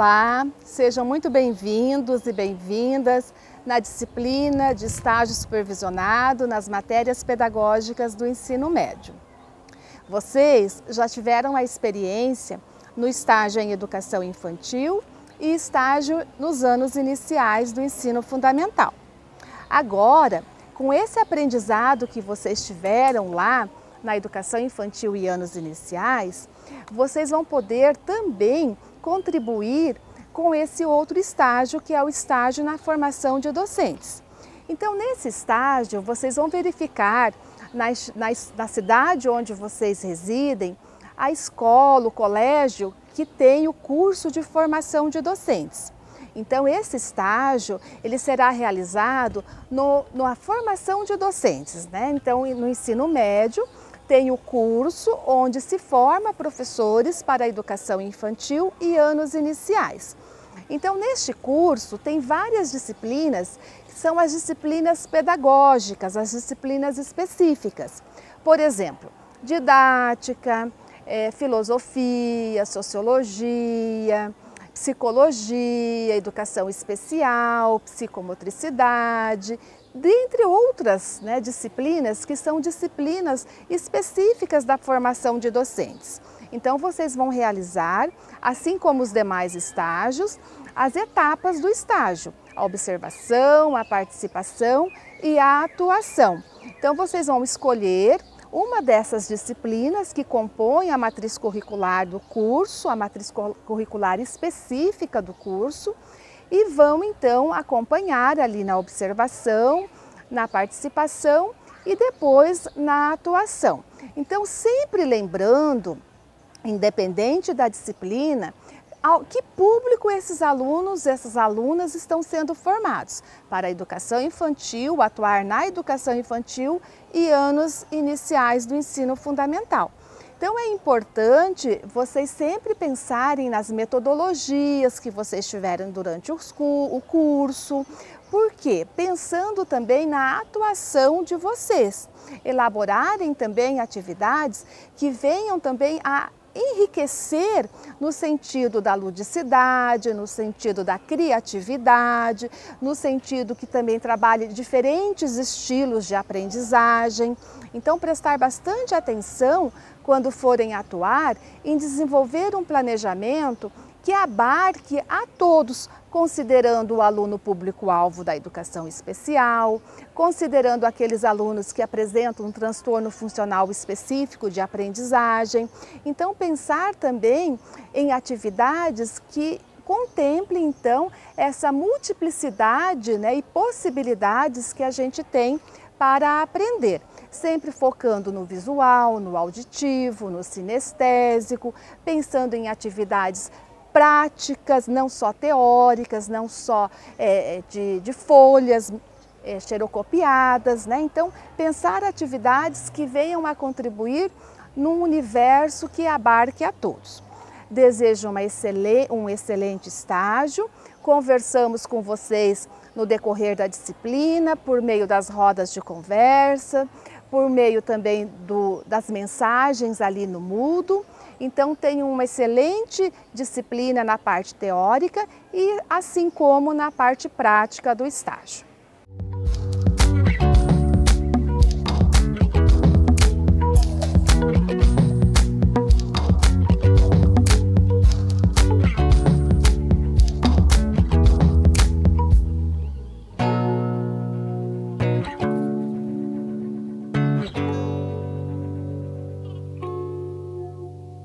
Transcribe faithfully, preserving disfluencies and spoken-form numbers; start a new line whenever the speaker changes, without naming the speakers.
Olá, sejam muito bem-vindos e bem-vindas na disciplina de estágio supervisionado nas matérias pedagógicas do ensino médio. Vocês já tiveram a experiência no estágio em educação infantil e estágio nos anos iniciais do ensino fundamental. Agora, com esse aprendizado que vocês tiveram lá na educação infantil e anos iniciais, vocês vão poder também contribuir com esse outro estágio, que é o estágio na formação de docentes. Então, nesse estágio, vocês vão verificar na, na, na cidade onde vocês residem, a escola, o colégio que tem o curso de formação de docentes. Então, esse estágio, ele será realizado no, na formação de docentes, né? Então, no ensino médio, tem o curso onde se forma professores para a educação infantil e anos iniciais. Então, neste curso, tem várias disciplinas, que são as disciplinas pedagógicas, as disciplinas específicas. Por exemplo, didática, é, filosofia, sociologia, psicologia, educação especial, psicomotricidade, dentre outras, né, disciplinas que são disciplinas específicas da formação de docentes. Então, vocês vão realizar, assim como os demais estágios, as etapas do estágio, a observação, a participação e a atuação. Então, vocês vão escolher uma dessas disciplinas que compõem a matriz curricular do curso, a matriz curricular específica do curso, e vão então acompanhar ali na observação, na participação e depois na atuação. Então, sempre lembrando, independente da disciplina, ao que público esses alunos, essas alunas estão sendo formados. Para a educação infantil, atuar na educação infantil e anos iniciais do ensino fundamental. Então, é importante vocês sempre pensarem nas metodologias que vocês tiveram durante o curso. Por quê? Pensando também na atuação de vocês. Elaborarem também atividades que venham também a enriquecer no sentido da ludicidade, no sentido da criatividade, no sentido que também trabalhe diferentes estilos de aprendizagem. Então, prestar bastante atenção quando forem atuar em desenvolver um planejamento que abarque a todos, considerando o aluno público-alvo da educação especial, considerando aqueles alunos que apresentam um transtorno funcional específico de aprendizagem. Então, pensar também em atividades que contemplem, então, essa multiplicidade, né, e possibilidades que a gente tem para aprender, sempre focando no visual, no auditivo, no sinestésico, pensando em atividades práticas, não só teóricas, não só é, de, de folhas é, xerocopiadas, né? Então, pensar atividades que venham a contribuir num universo que abarque a todos. Desejo uma excelente, um excelente estágio, conversamos com vocês no decorrer da disciplina, por meio das rodas de conversa, por meio também do, das mensagens ali no Moodle. Então, tenham uma excelente disciplina na parte teórica e assim como na parte prática do estágio.